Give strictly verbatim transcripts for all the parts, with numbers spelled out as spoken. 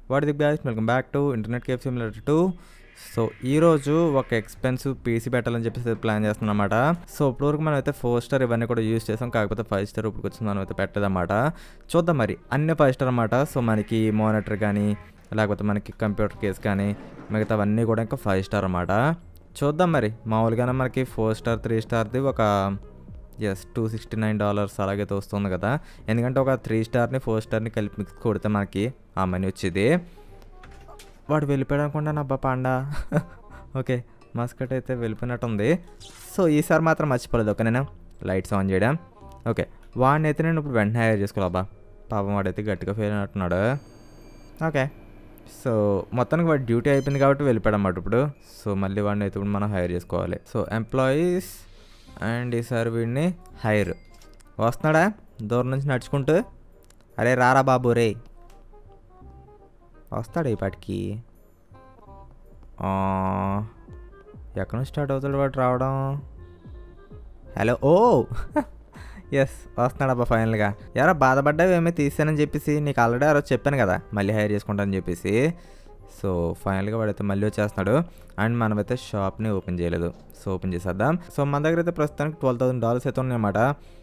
What the guys, welcome back to internet cafe simulator two. So ఈరోజు ఒక expensive PC పెట్టాలని చెప్పేసి plan చేస్తున్నాం అనమాట. సో ఇప్పటివరకు మనం అయితే ఫోర్ స్టార్ ఇవన్నీ కూడా యూజ్ చేసాం, కాకపోతే ఫైవ్ స్టార్ ఇప్పుడు వచ్చింది మనం అయితే పెట్టదన్నమాట. చూద్దాం మరి, అన్ని ఫైవ్ స్టార్ అనమాట. సో మనకి మానిటర్ కానీ లేకపోతే మనకి కంప్యూటర్ కేస్ కానీ మిగతావన్నీ కూడా ఇంకా ఫైవ్ స్టార్ అన్నమాట. చూద్దాం మరి. మామూలుగానే మనకి ఫోర్ స్టార్ త్రీ స్టార్ది ఒక yes two sixty nine dollars అలాగైతే వస్తుంది కదా. ఎందుకంటే ఒక త్రీ స్టార్ని ఫోర్ స్టార్ని కలిపి మిక్స్ కొడితే మనకి ఆ మనీ వచ్చేది. వాడు వెళ్ళిపోయాడు అనుకుంటాను అబ్బా పాండా. ఓకే, మస్కట్ అయితే వెళ్ళిపోయినట్టు ఉంది. సో ఈసారి మాత్రం మర్చిపోలేదు. ఓకే, నేను లైట్స్ ఆన్ చేయడం. ఓకే, వాడిని అయితే నేను ఇప్పుడు వెంటనే హైర్ చేసుకోవాలి అబ్బా. పాపం వాడైతే గట్టిగా ఫెయిల్ అయినట్టున్నాడు. ఓకే, సో మొత్తానికి వాడి డ్యూటీ అయిపోయింది కాబట్టి వెళ్ళిపోయాడు అన్నమాట ఇప్పుడు. సో మళ్ళీ వాడిని అయితే ఇప్పుడు మనం హైర్ చేసుకోవాలి. సో ఎంప్లాయీస్ అండ్ ఈసారి వీడిని హైర్. వస్తున్నాడా దూరం నుంచి నడుచుకుంటూ? అరే రారా బాబు రే, వస్తాడు ఈ పాటికి. ఎక్కడ నుంచి స్టార్ట్ అవుతాడు వాడు రావడం? హలో, ఓ ఎస్ వస్తున్నాడబ్బా ఫైనల్గా. ఎవరో బాధపడ్డావు ఏమీ తీసానని చెప్పేసి, నీకు ఆల్రెడీ ఆ రోజు చెప్పాను కదా మళ్ళీ హైర్ చేసుకుంటానని చెప్పేసి. సో ఫైనల్గా వాడైతే మళ్ళీ వచ్చేస్తున్నాడు. అండ్ మనమైతే షాప్ని ఓపెన్ చేయలేదు. సో ఓపెన్ చేసేద్దాం. సో మన దగ్గర అయితే ప్రస్తుతానికి ట్వెల్వ్ థౌసండ్ డాలర్స్ అయితే ఉన్నాయన్నమాట.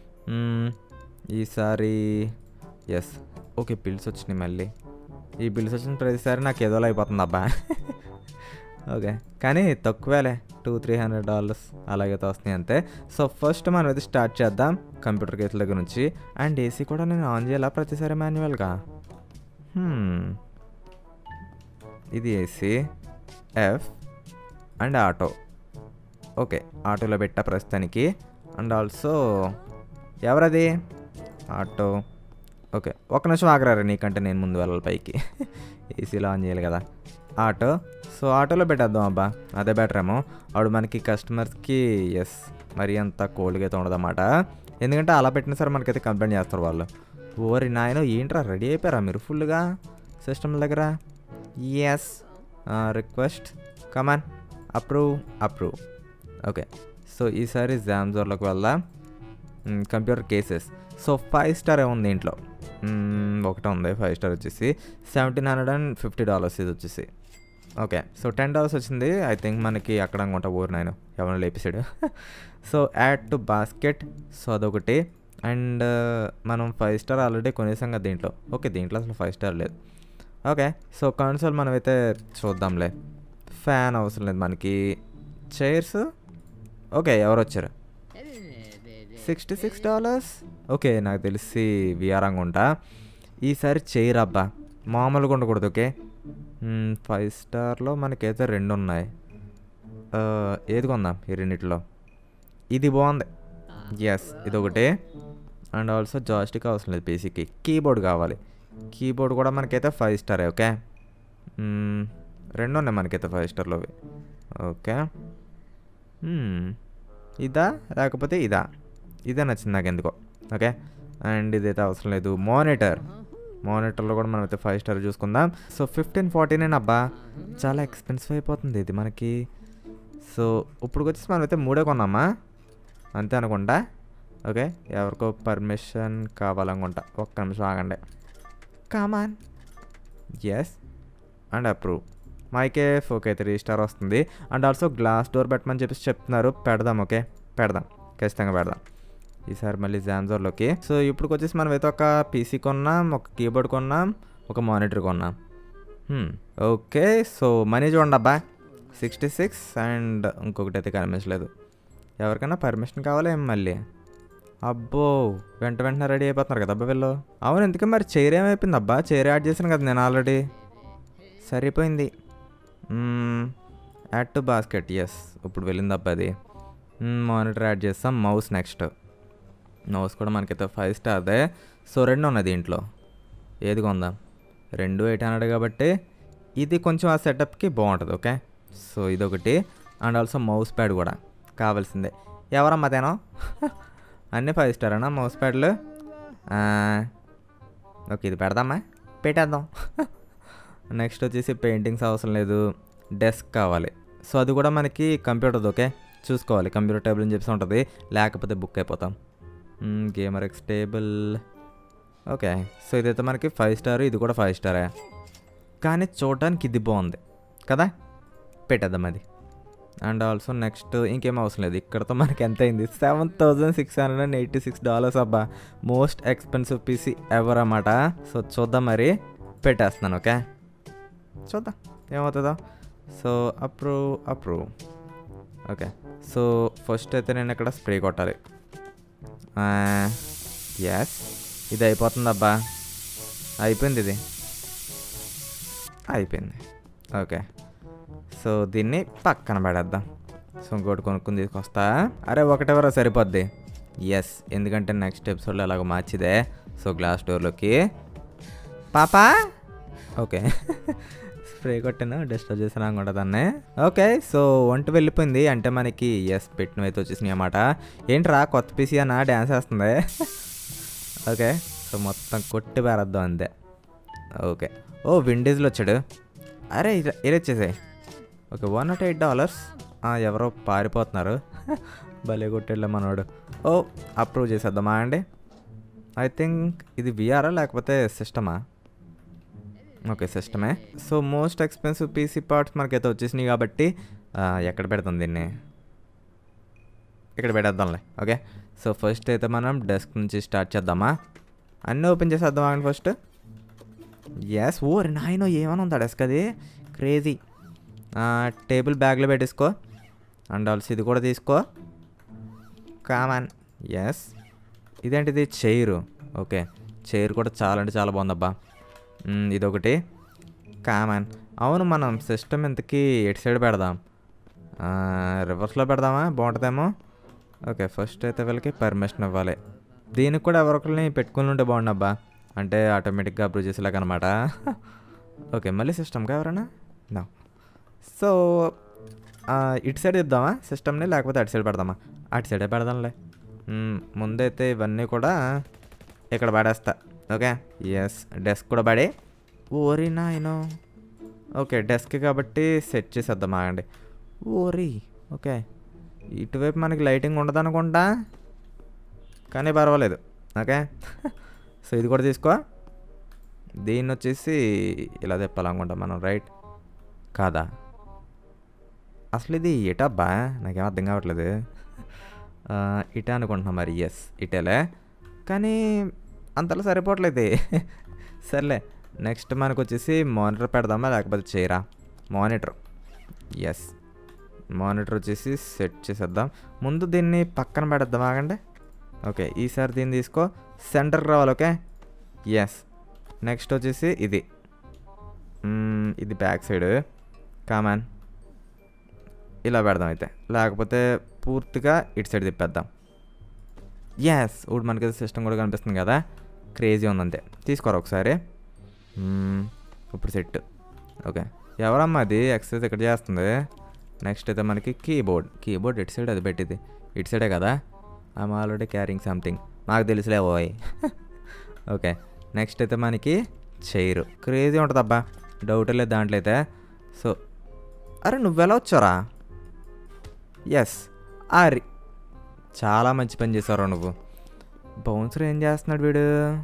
ఈసారి ఎస్ ఓకే, బిల్స్ వచ్చినాయి మళ్ళీ. ఈ బిల్స్ వచ్చిన ప్రతిసారి నాకు ఏదోలా అయిపోతుంది అబ్బా. ఓకే, కానీ తక్కువేలే, టూ త్రీ హండ్రెడ్ డాలర్స్ అలాగైతే వస్తున్నాయి అంతే. సో ఫస్ట్ మనం అయితే స్టార్ట్ చేద్దాం కంప్యూటర్ కేసుల దగ్గర నుంచి. అండ్ ఏసీ కూడా నేను ఆన్ చేయాలా ప్రతిసారి మాన్యువల్గా? ఇది AC, F and auto. Okay, ఆటోలో పెట్టా ప్రస్తుతానికి. అండ్ ఆల్సో ఎవరది ఆటో? ఓకే, ఒక నిమిషం ఆగరారు, నీకంటే నేను ముందు వెళ్ళాలి పైకి. ఏసీలో ఆన్ చేయాలి కదా ఆటో. సో ఆటోలో పెట్టేద్దాం అబ్బా, అదే బెటర్ ఏమో. అప్పుడు మనకి కస్టమర్స్కి ఎస్ మరి అంత కోల్డ్గా అయితే ఉండదన్నమాట. ఎందుకంటే అలా పెట్టినా సరే మనకైతే కంప్లైంట్ చేస్తారు వాళ్ళు. ఓరి నాయన ఏంట్రా రెడీ అయిపోయారా మీరు ఫుల్గా సిస్టమ్ దగ్గర? Yes request come on approve approve. Okay, so ఈసారి జామ్జోర్లోకి వెళ్దాం. Computer cases. So five star ఏముంది దీంట్లో? ఒకటే ఉంది ఫైవ్ స్టార్ వచ్చేసి seventeen hundred and fifty dollars ఇది వచ్చేసి. ఓకే, సో టెన్ డాలర్స్ వచ్చింది ఐ థింక్ మనకి అక్కడ అనుకుంటా. ఊరు నాయన ఎవరైనా లేపేసాడు. So add to basket. So అదొకటి. అండ్ మనం ఫైవ్ స్టార్ ఆల్రెడీ కొనేసాం కదా దీంట్లో. ఓకే, దీంట్లో అసలు ఫైవ్ స్టార్ లేదు. ఓకే, సో కన్సోల్ మనమైతే చూద్దాంలే. ఫ్యాన్ అవసరం లేదు మనకి. చైర్స్ ఓకే, ఎవరు వచ్చారు? Sixty six dollars. ఓకే, నాకు తెలిసి విఆర్ అనుకుంటా. ఈసారి చైర్ అబ్బా మామూలుగా ఉండకూడదు. ఓకే, ఫైవ్ స్టార్లో మనకైతే రెండు ఉన్నాయి. ఏది కొందాం ఈ రెండిట్లో? ఇది బాగుంది. ఎస్ ఇదొకటి. అండ్ ఆల్సో జాయిస్టిక్ అవసరం లేదు పీసీకి. కీబోర్డ్ కావాలి. కీబోర్డ్ కూడా మనకైతే ఫైవ్ స్టారే. ఓకే, రెండు ఉన్నాయి మనకైతే ఫైవ్ స్టార్లోవి. ఓకే, ఇదా లేకపోతే ఇదా? ఇదే నచ్చింది నాకు ఎందుకో. ఓకే, అండ్ ఇదైతే అవసరం లేదు. మానిటర్. మానిటర్లో కూడా మనం అయితే ఫైవ్ స్టార్ చూసుకుందాం. సో ఫిఫ్టీన్ ఫార్టీన్ అబ్బా, చాలా ఎక్స్పెన్సివ్ అయిపోతుంది ఇది మనకి. సో ఇప్పుడు వచ్చేసి మనం అయితే మూడే కొన్నామా అంతే అనుకుంటా. ఓకే, ఎవరికో పర్మిషన్ కావాలనుకుంటా. ఒక్క నిమిషం ఆగండి. Come on yes and approve. My cafe okay, three star వస్తుంది. అండ్ ఆల్సో గ్లాస్ డోర్ పెట్టమని చెప్పేసి చెప్తున్నారు. పెడదాం. ఓకే పెడదాం, ఖచ్చితంగా పెడదాం ఈసారి మళ్ళీ జామ్జోర్లోకి. సో ఇప్పుడు వచ్చేసి మనం అయితే ఒక పీసీ కొన్నాం, ఒక కీబోర్డ్ కొన్నాం, ఒక మానిటర్ కొన్నాం. ఓకే, సో మనీ చూడండి అబ్బా, సిక్స్టీ సిక్స్ అండ్ ఇంకొకటి అయితే కనిపించలేదు. ఎవరికైనా పర్మిషన్ కావాలా ఏం మళ్ళీ? అబ్బో, వెంట వెంటనే రెడీ అయిపోతున్నారు కదా అబ్బా వీళ్ళు. అవును, ఎందుకే మరి చైర్ ఏమైపోయింది అబ్బా? చైర్ యాడ్ చేశాను కదా నేను ఆల్రెడీ, సరిపోయింది. Add to basket. ఎస్ ఇప్పుడు వెళ్ళింది అబ్బా అది. మానిటర్ యాడ్ చేస్తాం. Mouse next. మౌస్ కూడా మనకైతే ఫైవ్ స్టార్దే. సో రెండు ఉన్నాయి దీంట్లో, ఏది కొందాం? రెండు ఎయిట్ హండ్రెడ్ కాబట్టి ఇది కొంచెం ఆ సెటప్కి బాగుంటుంది. ఓకే, సో ఇదొకటి. అండ్ ఆల్సో మౌస్ ప్యాడ్ కూడా కావాల్సిందే. ఎవరమ్మా తేనో? అన్నీ ఫైవ్ స్టార్ అన్నా మౌస్ ప్యాడ్లు? ఓకే, ఇది పెడదామా? పెట్టేద్దాం. నెక్స్ట్ వచ్చేసి పెయింటింగ్స్ అవసరం లేదు. డెస్క్ కావాలి. సో అది కూడా మనకి కంప్యూటర్ది. ఓకే, చూసుకోవాలి కంప్యూటర్ టేబుల్ అని చెప్పి ఉంటుంది, లేకపోతే బుక్ అయిపోతాం. Gamer X table. Okay, so ఇదైతే మనకి ఫైవ్ స్టార్, ఇది కూడా ఫైవ్ స్టారే. కానీ చూడడానికి ఇది బాగుంది కదా, పెట్టేద్దాం అది. అండ్ ఆల్సో నెక్స్ట్ ఇంకేం అవసరం లేదు. ఇక్కడతో మనకి ఎంత అయింది, seven thousand six hundred and eighty six dollars అబ్బా, మోస్ట్ ఎక్స్పెన్సివ్ పీసీ ఎవర్ అన్నమాట. సో చూద్దాం, మరి పెట్టేస్తున్నాను. ఓకే చూద్దాం ఏమవుతుందో. So approve approve. Okay so first అయితే నేను ఇక్కడ స్ప్రే కొట్టాలి. ఎస్ ఇది అయిపోతుంది అబ్బా, అయిపోయింది, ఇది అయిపోయింది. ఓకే సో దీన్ని పక్కన పడేద్దాం. సో ఇంకోటి కొనుక్కుని తీసుకొస్తా. అరే ఒకటెవరో సరిపోద్ది. ఎస్ ఎందుకంటే నెక్స్ట్ ఎపిసోడ్లో ఎలాగో మార్చిదే. సో గ్లాస్ డోర్లోకి పాపా. ఓకే స్ప్రే కొట్టాను, డిస్టర్బ్ చేసిన అనుకుంటా దాన్ని. ఓకే సో వంట వెళ్ళిపోయింది అంటే మనకి ఎస్ పెట్టినవైతే వచ్చేసినాయి అన్నమాట. ఏంట్రా కొత్త పీసీ అన్న డ్యాన్స్ వేస్తుంది. ఓకే సో మొత్తం కొట్టి పారేద్దాం అంతే. ఓకే ఓ విండీస్లో వచ్చాడు. అరే ఇలా ఇలా వచ్చేసాయి. Okay one nought eight dollars. ఎవరో పారిపోతున్నారు. భలే కొట్టేళ్ళ మనోడు. ఓ అప్రూవ్ చేసేద్దామా అండి. ఐ థింక్ ఇది విఆరా లేకపోతే సిస్టమా. ఓకే సిస్టమే. So most expensive PC parts మనకైతే వచ్చేసినాయి కాబట్టి ఎక్కడ పెడతాం దీన్ని, ఇక్కడ పెట్టేద్దాంలే. ఓకే సో ఫస్ట్ అయితే మనం డెస్క్ నుంచి స్టార్ట్ చేద్దామా. అన్నీ ఓపెన్ చేసేద్దామా అండి ఫస్ట్. ఎస్ ఓ నాయనో ఏమైనా ఉందా డెస్క్, అది క్రేజీ. టేబుల్ బ్యాగ్లో పెట్టేసుకో. అండ్ ఆల్సో ఇది కూడా తీసుకో, కామన్. ఎస్ ఇదేంటిది చైరు. ఓకే చైర్ కూడా చాలా అంటే చాలా బాగుందబ్బా. ఇదొకటి కామన్. అవును మనం సిస్టమ్ ఇంతకీ ఎటు సైడ్ పెడదాం, రివర్స్లో పెడదామా బాగుంటుందేమో. ఓకే ఫస్ట్ అయితే వీళ్ళకి పర్మిషన్ ఇవ్వాలి. దీనికి కూడా ఎవరొకరిని పెట్టుకుని ఉంటే బాగుండబ్బా, అంటే ఆటోమేటిక్గా అప్రూవ్ చేసేలాగా అనమాట. ఓకే మళ్ళీ సిస్టమ్గా ఎవరైనా నా. సో ఇటు సైడ్ ఇద్దామా సిస్టమ్ని లేకపోతే అటు సైడ్ పెడదామా. అటు సైడే పెడదాంలే. ముందైతే ఇవన్నీ కూడా ఇక్కడ పడేస్తా. ఓకే ఎస్ డెస్క్ కూడా పడే. ఓరి నాయనో. ఓకే డెస్క్ కాబట్టి సెట్ చేసేద్దాం ఆగండి. ఓరి ఓకే ఇటువైపు మనకి లైటింగ్ ఉండదు అనుకుంటా, కానీ పర్వాలేదు. ఓకే సో ఇది కూడా తీసుకో. దీన్ని వచ్చేసి ఇలా తిప్పాలనుకుంటా మనం, రైట్ కాదా. అసలు ఇది ఇటబ్బా, నాకేం అర్థం కావట్లేదు. ఇటే అనుకుంటున్నా మరి. ఎస్ ఇటేలే, కానీ అంతలో సరిపోవట్లేదు. సర్లే నెక్స్ట్ మనకు వచ్చేసి మానిటర్ పెడదామా లేకపోతే చేయరా. మానిటర్ ఎస్ మానిటర్ వచ్చేసి సెట్ చేసేద్దాం. ముందు దీన్ని పక్కన పెడద్దాం ఆగండి. ఓకే ఈసారి దీన్ని తీసుకో, సెంటర్కి రావాలి. ఓకే ఎస్ నెక్స్ట్ వచ్చేసి ఇది ఇది బ్యాక్ సైడ్ కామన్ ఇలా పెడదాం అయితే, లేకపోతే పూర్తిగా ఇటు సైడ్ తిప్పేద్దాం. ఎస్ ఇప్పుడు మనకి సిస్టమ్ కూడా కనిపిస్తుంది కదా, క్రేజీ ఉందంతే. తీసుకోరా ఒకసారి. ఇప్పుడు సెట్. ఓకే ఎవరమ్మా అది ఎక్సర్సైజ్ ఇక్కడ చేస్తుంది. నెక్స్ట్ అయితే మనకి కీబోర్డ్. కీబోర్డ్ ఇటు సైడ్ అది పెట్టింది, ఇటు సైడే కదా. ఐఎమ్ ఆల్రెడీ క్యారింగ్ సంథింగ్, నాకు తెలుసులే ఓయ్. ఓకే నెక్స్ట్ అయితే మనకి చైరు. క్రేజీ ఉంటుంది అబ్బా, డౌట్ లేదు దాంట్లో అయితే. సో అరే నువ్వెలా వచ్చారా. ఎస్ అరి చాలా మంచి పని చేసావు నువ్వు. బౌన్సర్ ఏం చేస్తున్నాడు వీడు.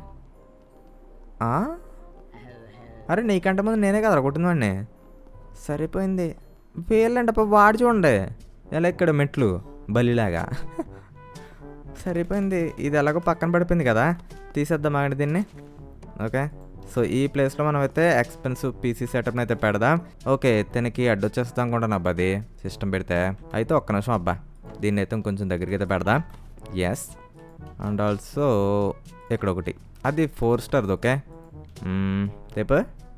అరే నీకంటే ముందు నేనే కదరా కొట్టిందండి. సరిపోయింది. వీళ్ళంటప్ప వాడు చూడండి ఎలా ఇక్కడ మెట్లు బలిలాగా. సరిపోయింది. ఇది ఎలాగో పక్కన పడిపోయింది కదా, తీసేద్దాం ఆగండి దీన్ని. ఓకే సో ఈ ప్లేస్లో మనం అయితే ఎక్స్పెన్సివ్ పీసీ సెటప్ని అయితే పెడదాం. ఓకే తనకి అడ్డొచ్చేస్తాం అనుకుంటాను అబ్బా అది సిస్టమ్ పెడితే. అయితే ఒక్క నిమిషం అబ్బా, దీన్ని అయితే ఇంకొంచెం దగ్గరికి అయితే పెడదాం. ఎస్ అండ్ ఆల్సో ఇక్కడ ఒకటి, అది ఫోర్ స్టార్ది. ఓకే రేపు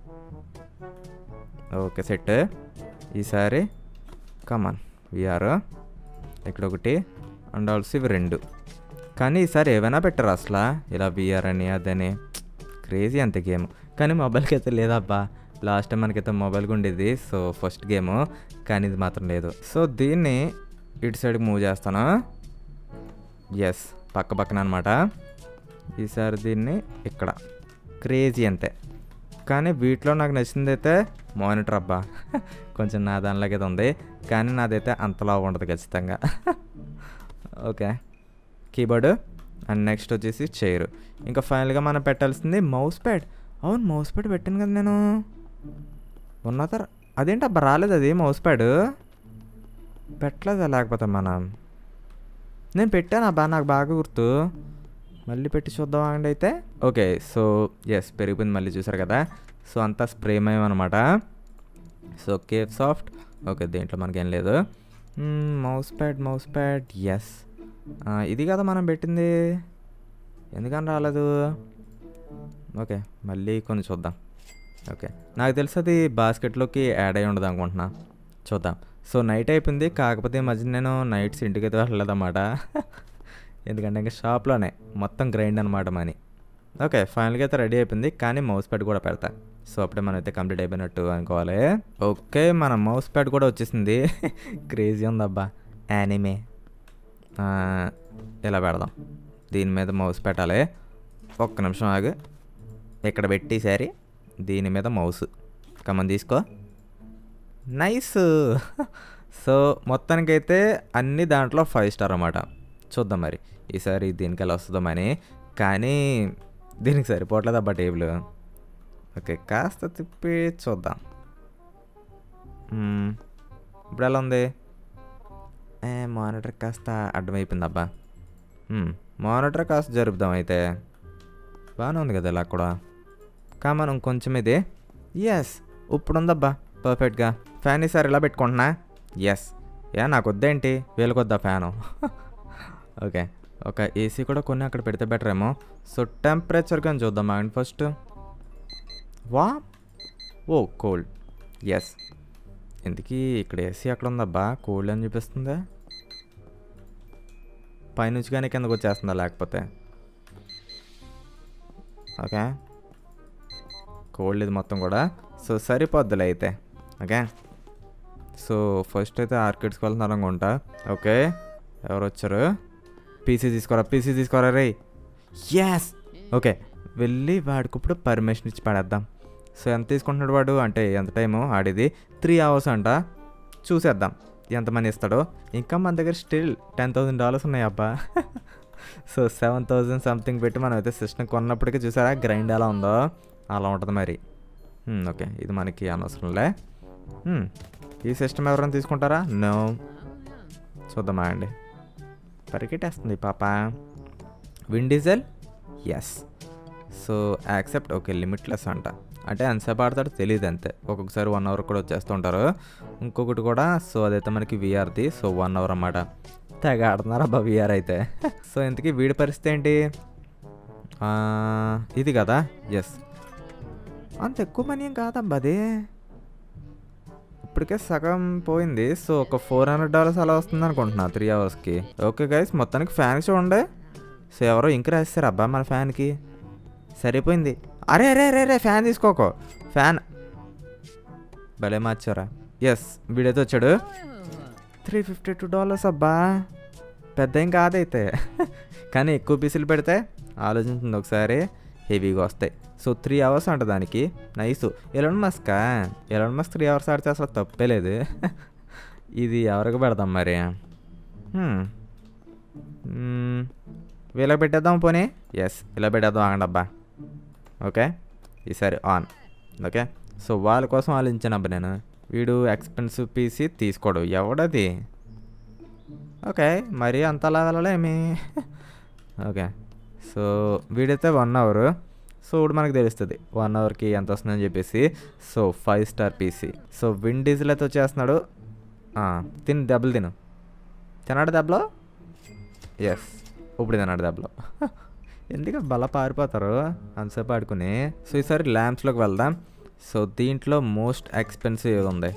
ఓకే సెట్. ఈసారి కమాన్ విఆర్ ఇక్కడ ఒకటి అండ్ ఆల్సో ఇవి రెండు. కానీ ఈసారి ఏమైనా పెట్టారు అసలు ఇలా విఆర్ అని అదని. క్రేజీ అంతే గేమ్, కానీ మొబైల్కి అయితే లేదబ్బా. లాస్ట్ టైం మనకైతే మొబైల్కి ఉండేది, సో ఫస్ట్ గేము, కానీ ఇది మాత్రం లేదు. సో దీన్ని ఇటు సైడ్కి మూవ్ చేస్తాను. ఎస్ పక్క పక్కన అనమాట. ఈసారి దీన్ని ఇక్కడ. క్రేజీ అంతే, కానీ వీటిలో నాకు నచ్చింది అయితే మానిటర్ అబ్బా. కొంచెం నా దానిలాగైతే ఉంది, కానీ నాదైతే అంతలా ఉండదు ఖచ్చితంగా. ఓకే కీబోర్డు అండ్ నెక్స్ట్ వచ్చేసి చైరు. ఇంకా ఫైనల్గా మనం పెట్టాల్సింది మౌస్ ప్యాడ్. అవును మౌస్ ప్యాడ్ పెట్టాను కదా నేను. ఉన్నదా? అదేంటి అబ్బా రాలేదు అది మౌస్ ప్యాడ్ పెట్టలేదా? లేకపోతే మనం నేను పెట్టాను అబ్బా, నాకు బాగా గుర్తు. మళ్ళీ పెట్టి చూద్దాం అండి అయితే. ఓకే, సో ఎస్ పెరిగిపోయింది మళ్ళీ, చూసారు కదా. సో అంతా స్ప్రేమయం అనమాట. So cafe soft. ఓకే, దీంట్లో మనకేం లేదు. Mouse pad mouse pad yes ఇది కదా మనం పెట్టింది, ఎందుకని రాలేదు? ఓకే, మళ్ళీ కొన్ని చూద్దాం. ఓకే, నాకు తెలిసి అది బాస్కెట్లోకి యాడ్ అయ్యి ఉండదు అనుకుంటున్నా, చూద్దాం. సో నైట్ అయిపోయింది, కాకపోతే ఈ మధ్య నేను నైట్స్ ఇంటికి అయితే వెళ్ళలేదన్నమాట. ఎందుకంటే ఇంకా షాప్లోనే మొత్తం గ్రైండ్ అనమాట మనీ. ఓకే, ఫైనల్గా అయితే రెడీ అయిపోయింది, కానీ మౌస్ ప్యాడ్ కూడా పెడతా. సో అప్పుడే మనం అయితే కంప్లీట్ అయిపోయినట్టు అనుకోవాలి. ఓకే, మన మౌస్ ప్యాడ్ కూడా వచ్చేసింది. క్రేజీ ఉందబ్బా యానిమే. ఇలా పెడదాం, దీని మీద మౌస్ పెట్టాలి. ఒక్క నిమిషం ఆగు, ఇక్కడ పెట్టేసారి దీని మీద మౌస్ కమన్ తీసుకో. నైస్. సో మొత్తానికైతే అన్ని దాంట్లో ఫైవ్ స్టార్ అన్నమాట. చూద్దాం మరి ఈసారి దీనికి ఎలా వస్తుందామని, కానీ దీనికి సరిపోవట్లేదు అబ్బా టేబుల్. ఓకే, కాస్త తిప్పి చూద్దాం. ఇప్పుడు ఎలా ఉంది? మానిటర్ కాస్త అడ్డమైపోయింది అబ్బా. మానిటర్ కాస్త జరుపుదాం అయితే. బాగానే ఉంది కదా ఇలా కూడా. కామన్ ఇంకొంచెం ఇది. ఎస్, ఇప్పుడు ఉందబ్బా పర్ఫెక్ట్గా. ఫ్యాన్ ఈసారి ఇలా పెట్టుకుంటున్నా. ఎస్, ఏ నాకు వద్దేంటి, వీళ్ళకొద్దా ఫ్యాను. ఓకే, ఒక ఏసీ కూడా కొన్ని అక్కడ పెడితే బెటర్ ఏమో. సో టెంపరేచర్ కానీ చూద్దాం అండ్ ఫస్ట్. వా ఓ కోల్డ్. ఎస్, ఎందుకు ఇక్కడ ఏసీ అక్కడ ఉందబ్బా, కోల్డ్ అని చూపిస్తుందా? పైనుంచి కానీ కిందకు వచ్చేస్తుందా లేకపోతే? ఓకే, కోల్డ్ ఇది మొత్తం కూడా. సో సరిపోద్దులే అయితే. ఓకే, సో ఫస్ట్ అయితే ఆర్కిడ్స్కి వెళ్తున్నారు అనుకుంటా. ఓకే, ఎవరు వచ్చారు? పీసీ తీసుకోరా, పీసీ తీసుకోరా రే. ఎస్, ఓకే, వెళ్ళి వాడికి ఇప్పుడు పర్మిషన్ ఇచ్చి పడేద్దాం. సో ఎంత తీసుకుంటున్నాడు వాడు, అంటే ఎంత టైము ఆడేది? త్రీ అవర్స్ అంట. చూసేద్దాం ఎంత మనీ ఇస్తాడో. ఇంకా మన దగ్గర స్టిల్ టెన్ థౌసండ్ డాలర్స్ ఉన్నాయి అబ్బా. సో సెవెన్ థౌజండ్ సంథింగ్ పెట్టి మనం అయితే సిస్టమ్ కొన్నప్పటికీ చూసారా గ్రైండ్ ఎలా ఉందో, అలా ఉంటుంది మరి. ఓకే, ఇది మనకి అనవసరంలే. ఈ సిస్టమ్ ఎవరైనా తీసుకుంటారా? నో. చూద్దామా అండి, పరిగెట్టేస్తుంది పాప. Vin Diesel yes. So accept. Okay, limitless అంట, అంటే ఎంతసేపు ఆడతాడో తెలియదు అంతే. ఒక్కొక్కసారి వన్ అవర్ కూడా వచ్చేస్తూ ఉంటారు. ఇంకొకటి కూడా, సో అదైతే మనకి విఆర్ది. సో వన్ అవర్ అన్నమాట. తెగ ఆడుతున్నారు అబ్బా విఆర్ అయితే. సో ఇంతకీ వీడి పరిస్థితి ఏంటి? ఇది కదా. ఎస్, అంత ఎక్కువ మనీ ఏం కాదబ్బా అది, ఇప్పటికే సగం పోయింది. సో ఒక ఫోర్ హండ్రెడ్ డాలర్స్ అలా వస్తుంది అనుకుంటున్నా త్రీ అవర్స్కి. ఓకే గైస్, మొత్తానికి ఫ్యాన్ చూడండి. సో ఎవరో ఇంక రాస్తారు అబ్బా మన ఫ్యాన్కి, సరిపోయింది. అరే అరే అరే అరే ఫ్యాన్ తీసుకోకో, ఫ్యాన్ భలే మార్చారా. ఎస్, వీడైతే వచ్చాడు. త్రీ ఫిఫ్టీ టూ డాలర్స్ అబ్బా, పెద్ద ఏం కాదైతే. కానీ ఎక్కువ పీసులు పెడితే ఆలోచించింది ఒకసారి, హెవీగా వస్తాయి. సో త్రీ అవర్స్ అంట దానికి. నైస్. ఎలాన్ మస్కా, ఎలాన్ మస్క్ త్రీ అవర్స్ ఆడితే అసలు తప్పే లేదు. ఇది ఎవరికి పెడదాం మరి? వీళ్ళకి పెట్టేద్దాం పోనీ. ఎస్, ఇలా పెట్టేద్దాం ఆగండి అబ్బా. ఓకే, ఈసారి ఆన్. ఓకే, సో వాళ్ళ కోసం ఆలోచించాను అబ్బా నేను. వీడు ఎక్స్పెన్సివ్ పీసీ తీసుకోడు, ఎవడది? ఓకే, మరీ అంతలా వెళ్ళలేమి. ఓకే, సో వీడైతే వన్ అవర్. సో ఇప్పుడు మనకు తెలుస్తుంది వన్ అవర్కి ఎంత వస్తుందని చెప్పేసి. So five star PC. So Vin Diesel అయితే వచ్చేస్తున్నాడు. తిని దెబ్బలు తిను, తిన్నాడు దెబ్బలో. ఎస్, ఇప్పుడు తిన్నాడు దెబ్బలో. ఎందుకు బల పారిపోతారు అంతసేపు ఆడుకుని. సో ఈసారి ల్యాంప్స్లోకి వెళ్దాం. సో దీంట్లో మోస్ట్ ఎక్స్పెన్సివ్ ఏది ఉంది?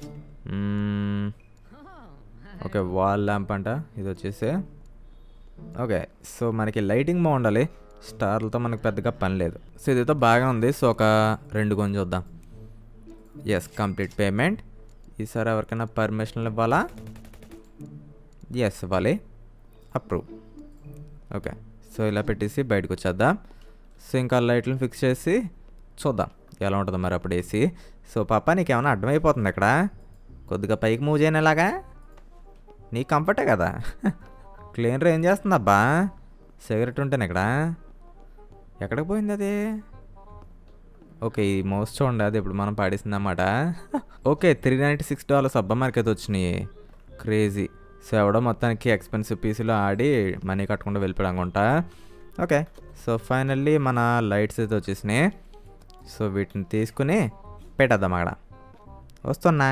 ఓకే, వాల్ ల్యాంప్ అంట ఇది వచ్చేసి. ఓకే, సో మనకి లైటింగ్ బాగుండాలి, స్టార్లతో మనకు పెద్దగా పని లేదు. సో ఇదైతే బాగా ఉంది. సో ఒక రెండు కొని చూద్దాం. Yes, complete payment. ఈసారి ఎవరికైనా పర్మిషన్లు ఇవ్వాలా? ఎస్ ఇవ్వాలి, అప్రూవ్. ఓకే, సో ఇలా పెట్టేసి బయటకు వచ్చేద్దాం. సో ఇంకా లైట్లను ఫిక్స్ చేసి చూద్దాం ఎలా ఉంటుందో మరి అప్పుడు వేసి. సో పాప నీకేమైనా అర్థమైపోతుంది ఇక్కడ, కొద్దిగా పైకి మూవ్ చేయనేలాగా, నీ కంఫర్టే కదా. క్లీనర్ ఏం చేస్తుందబ్బా? సిగరెట్ ఉంటేనే ఇక్కడ, ఎక్కడికి పోయింది అది? ఓకే ఈ మౌస్ చూడండి అది ఇప్పుడు మనం పాడేసింది అన్నమాట. Okay three ninety six dollars అబ్బా మనకైతే వచ్చినాయి. క్రేజీ. సో ఎవడో మొత్తానికి ఎక్స్పెన్సివ్ పీసీలో ఆడి మనీ కట్టకుండా వెళ్ళిపోయాడు అనుకుంటా. ఓకే సో ఫైనల్లీ మన లైట్స్ అయితే వచ్చేసినాయి. సో వీటిని తీసుకుని పెట్టేద్దాం అక్కడ. వస్తున్నా.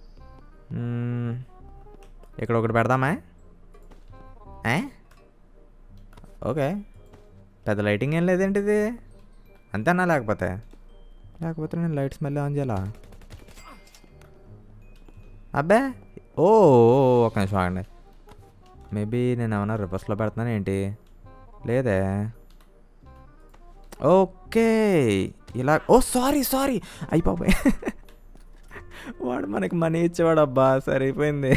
ఇక్కడ ఒకటి పెడదామా? ఓకే పెద్ద లైటింగ్ ఏం లేదేంటి ఇది? అంతేనా? లేకపోతే లేకపోతే నేను లైట్స్ మళ్ళీ ఆన్ చేయాలా? అబ్బే ఓ ఒక నిమిషం ఆగండి. మేబీ నేను ఏమన్నా రివర్స్లో పెడుతున్నాను ఏంటి? లేదే. ఓకే ఇలా. ఓ సారీ సారీ అయిపోయి వాడు మనకి మనీ ఇచ్చేవాడు అబ్బా. సరిపోయింది.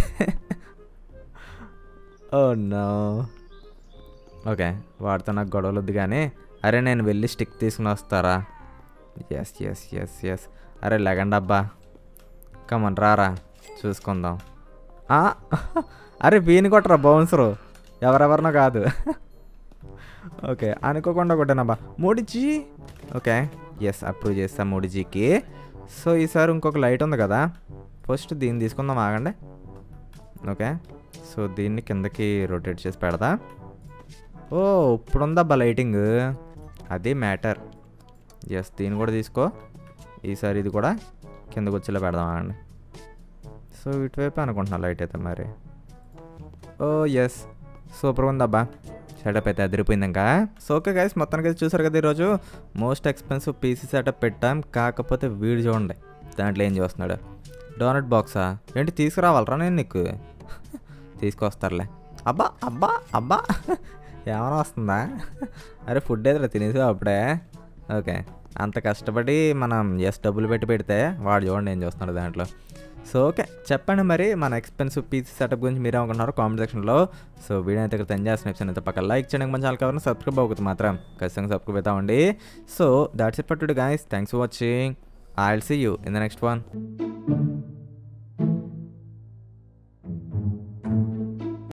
Oh no. ఓకే వాడితో నాకు గొడవలు వద్దు కానీ. అరే నేను వెళ్ళి స్టిక్ తీసుకుని వస్తారా? Yes yes yes yes. అరే లెగండి అబ్బా. కమన్ రారా చూసుకుందాం. అరే వీని కొట్టరా బౌన్సరు. ఎవరెవరినో కాదు. ఓకే అనుకోకుండా కొట్టానబ్బా. మోడీజీ. ఓకే ఎస్ అప్రూవ్ చేస్తా మోడీజీకి. సో ఈసారి ఇంకొక లైట్ ఉంది కదా, ఫస్ట్ దీన్ని తీసుకుందాం ఆగండి. ఓకే సో దీన్ని కిందకి రొటేట్ చేసి పెడదా. ఓ ఇప్పుడు ఉందబ్బా లైటింగ్. అది మ్యాటర్. ఎస్ దీన్ని కూడా తీసుకో. ఈసారి ఇది కూడా కిందకు వచ్చేలా పెడదాం ఆగండి. సో ఇటువైపు అనుకుంటున్నా లైట్ అయితే మరి. ఓ ఎస్ సూపర్ ఉందబ్బా. సెటప్ అయితే అదిరిపోయింది ఇంకా. సో ఓకే గైస్ మొత్తానికి అయితే చూసారు కదా ఈరోజు మోస్ట్ ఎక్స్పెన్సివ్ పీసీ సెటప్ పెట్టాం. కాకపోతే వీడు చూడండి దాంట్లో ఏం చేస్తున్నాడు. డోనట్ బాక్సా ఏంటి? తీసుకురావాలరా నేను నీకు? తీసుకొస్తారులే. అబ్బా అబ్బా అబ్బా ఏమైనా వస్తుందా? అరే ఫుడ్ ఏదో తినేసి అప్పుడే. ఓకే అంత కష్టపడి మనం ఎస్ డబ్బులు పెట్టి పెడితే వాడు చూడండి ఏం చూస్తున్నాడు దాంట్లో. సో ఓకే చెప్పండి మరి మన ఎక్స్పెన్సివ్ పీసీ సెటప్ గురించి మీరే అనుకుంటున్నారు కామెంట్ సెక్షన్లో. సో వీడియో అయితే ఇక్కడ ఎంజాయ్ చేసిన అయితే పక్కన లైక్ చేయడానికి మంచి ఛానల్ కావాలి, సబ్స్క్రైబ్ అవుతుంది మాత్రం ఖచ్చితంగా సబ్స్క్రైబ్ అవుతామండి. So that's it for today guys. Thanks for watching. I will see you in the next one.